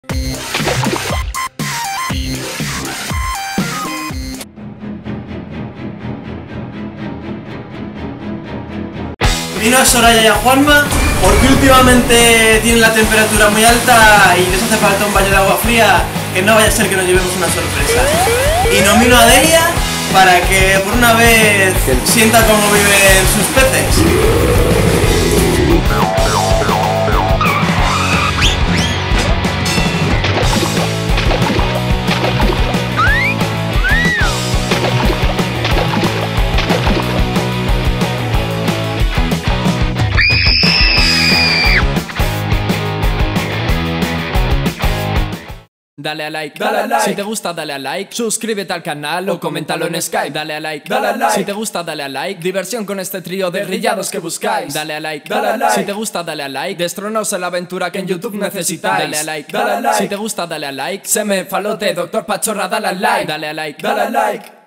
Vino a Soraya y a Juanma porque últimamente tienen la temperatura muy alta y les hace falta un baño de agua fría, que no vaya a ser que nos llevemos una sorpresa. Y nomino a Delia para que por una vez sienta cómo viven sus peces. Dale a like, like. Si te gusta dale a like, suscríbete al canal o coméntalo en Skype. Dale a like, like. Si te gusta dale a like, diversión con este trío de grillados que buscáis. Dale a like, like. Si te gusta dale a like, destronaos en la aventura que en YouTube necesitáis. Dale a like, like. Si te gusta dale a like, se me falote, Doctor Pachorra, dale a like. Dale a like, like.